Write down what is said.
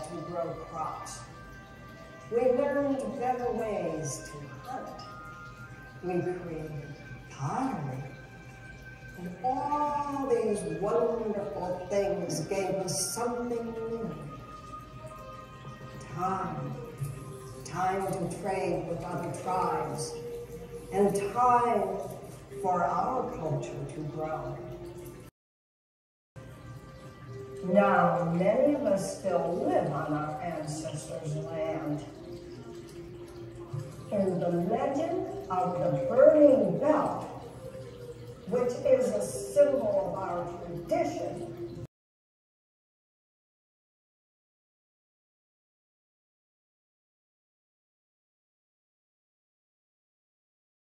to grow crops. We learned better ways to hunt. We created pottery. And all these wonderful things gave us something new. Time. Time to trade with other tribes. And time for our culture to grow. Now, many of us still live on our ancestors' land. In the legend of the burning belt, which is a symbol of our tradition,